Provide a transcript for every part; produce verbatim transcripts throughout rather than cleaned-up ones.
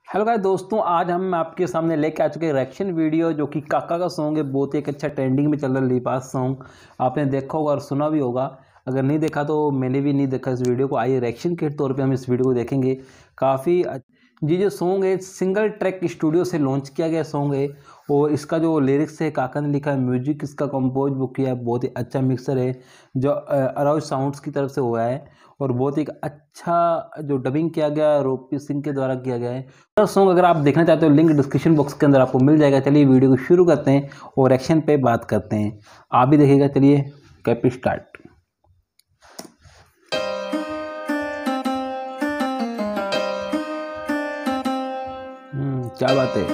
Hello guys दोस्तों, आज हम आपके सामने लेके आ चुके हैं रिएक्शन वीडियो जो कि काका का सॉन्ग है। बहुत ही एक अच्छा ट्रेंडिंग में चल रहा है लिबास सॉन्ग। आपने देखा होगा और सुना भी होगा। अगर नहीं देखा तो मैंने भी नहीं देखा इस वीडियो को। आइए रिएक्शन के तौर पे हम इस वीडियो को देखेंगे। काफ़ी जी जो सॉन्ग है सिंगल ट्रैक स्टूडियो से लॉन्च किया गया सॉन्ग है और इसका जो लिरिक्स है काका ने लिखा है, म्यूजिक इसका कंपोज बुक किया है। बहुत ही अच्छा मिक्सर है जो अराउज साउंड्स की तरफ से हुआ है और बहुत ही अच्छा जो डबिंग किया गया है रोपी सिंह के द्वारा किया गया है। सॉन्ग अगर आप देखना चाहते हो लिंक डिस्क्रिप्शन बॉक्स के अंदर आपको मिल जाएगा। चलिए वीडियो को शुरू करते हैं और एक्शन पे बात करते हैं। आप भी देखिएगा। चलिए कैप स्टार्ट। हम्म क्या बात है।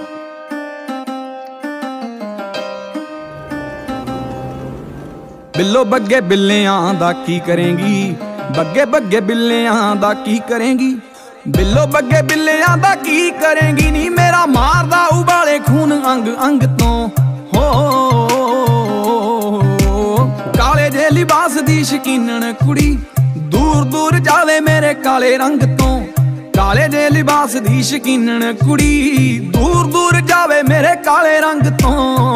बिल्लो बग्गे बिल्लियां दा की करेंगी, बग्गे बग्गे बिल्लियां दा की करेंगी, बिल्लो बग्गे बिल्लियां दा की करेंगी नी मेरा मारदा उबाले खून अंग अंग तो हो। काले जे लिबास दी शकीनन कुड़ी दूर दूर जावे मेरे काले रंग तो। काले जे लिबास दी शकीनन कुड़ी दूर दूर जावे मेरे काले रंग तो।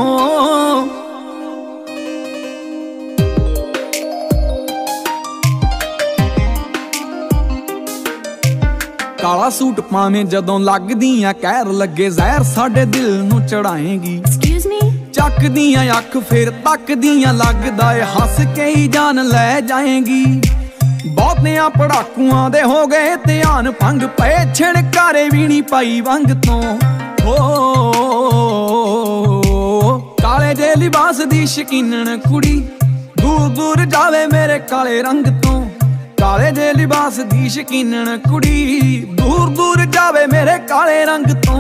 काला सूट पावे जदों लगदियां कहर लगे जहर साडे दिल नू चढ़ाएगी। चकदियां अख फिर तकदियां लगदा ए हस के ही जान ले जाएगी। बहुतियां पड़ाकुआं दे हो गए ध्यान भंग पे छिड़कारे भी नहीं पाई वंग तो हो। काले जे लिबास दी शकीनन कुड़ी दूर दूर जावे मेरे काले रंग तो। काले जे लिबास दी शकीनन कुड़ी दूर दूर जावे मेरे काले रंग तो।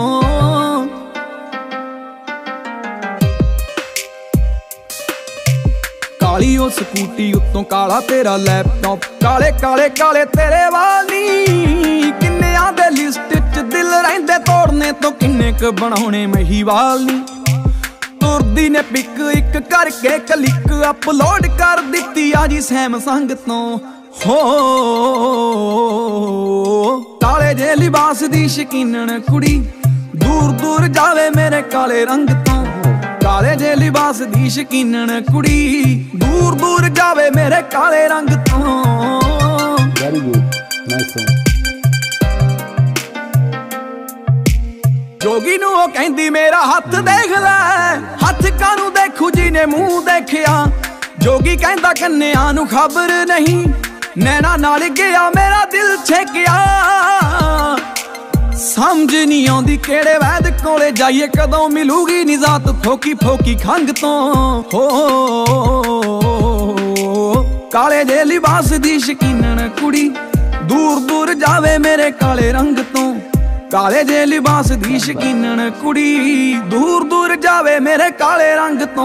काली ओ स्कूटी उत्तों काला तेरा लैपटॉप, काले काले काले तेरे वाली किन्नियां दे लिस्ट च दिल रहिंदे तोड़ने तो किन्ने क बनाउणे महीवाल नी। तुरदी ने पिक एक करके क्लिक अपलोड कर दित्ती आ जी सैमसंग तो हो। काले जे लिबास दी शकीनन कुड़ी दूर दूर जावे मेरे काले रंग तो। काले जे लिबास दी शकीनन कुड़ी दूर दूर जावे मेरे काले रंग तो। Very good, nice song. जोगी नू ओ कहंदी मेरा हथ देख ले, हथ कानू देखू जी ने मुंह देखिया। जोगी कहंदा कन्या नू खबर नहीं, नैना नाल गया मेरा दिल छेकिया। समझ नहीं आउंदी केड़े वैद कोले जाइए, कदों मिलूगी निजात फोकी फोकी खंग तो हो। काले जे लिबास दी शकीनन कुड़ी दूर दूर जावे मेरे काले रंग तो। काले जे लिबास दी शकीनन कुड़ी दूर दूर जावे मेरे काले रंग तो।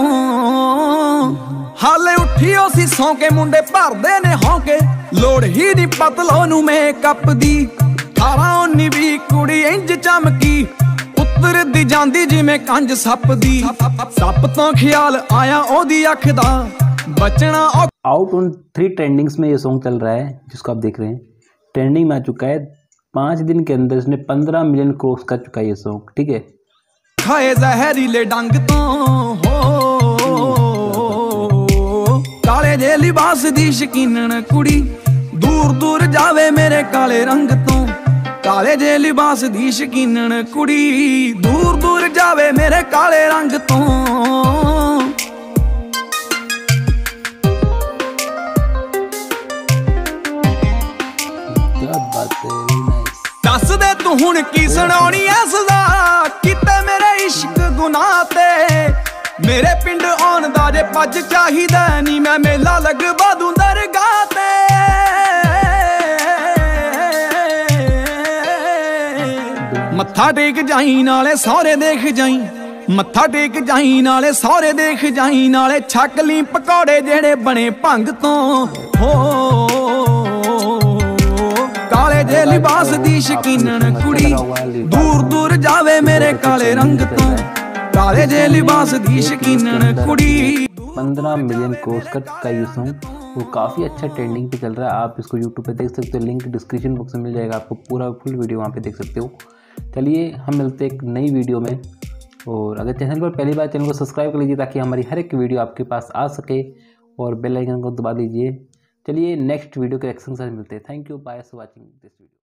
हाले उठियो सी सौ के मुंडे भरदे ने होके, लोड़ ही नहीं पतलो नू मेकअप दी। अठारह उन्नी भी कुड़ी इंज चमकी उतर दी जांदी जिवें कंज सप दी। सप तो ख्याल आया ओदी अख दा बचना। आउट ऑन थ्री ट्रेंडिंग्स में ये सॉन्ग चल रहा है जिसको आप देख रहे हैं। ट्रेंडिंग में आ चुका है। पाँच दिन के अंदर इसने पंद्रह मिलियन क्रॉस कर चुका है ये सॉन्ग। ठीक है। खाए जहरीले डंग तो हो। काले जे लिबास दी शकीनन कुड़ी दूर दूर जावे मेरे काले रंग तो। काले जे लिबास दी शकीनन कुड़ी दूर दूर जावे मेरे काले रंग तो। क्या बात है, दस दे तू हुण की सुनाउणी ऐ सज़ा किते मेरे इश्क गुनाह ते। मेरे पिंड आउण दा जे पज चाहिदा नी मैं मेला लगवा दूं दरगाह ते। मत्था टेक जाई नाले सौरे देख जाई, मत्था टेक जाई नाले सौरे देख जाई, नाले छक ली पकौड़े जेड़े बने भंग तो हो। काले जे लिबास दी शकीनन कुड़ी दूर दूर जावे मेरे काले रंग तो। काले जे लिबास दी शकीनन कुड़ी। पंद्रह मिलियन क्रॉस कर चुका ये सॉन्ग। वो काफ़ी अच्छा ट्रेंडिंग पे चल रहा है। आप इसको यूट्यूब पे देख सकते हो, लिंक डिस्क्रिप्शन बॉक्स में मिल जाएगा आपको। पूरा फुल वीडियो वहाँ पे देख सकते हो। चलिए हम मिलते हैं एक नई वीडियो में, और अगर चैनल पर पहली बार चैनल को सब्सक्राइब कर लीजिए ताकि हमारी हर एक वीडियो आपके पास आ सके, और बेल आइकन को दबा दीजिए। चलिए नेक्स्ट वीडियो के रिएक्शन के साथ मिलते हैं। Thank you, bye for watching this video.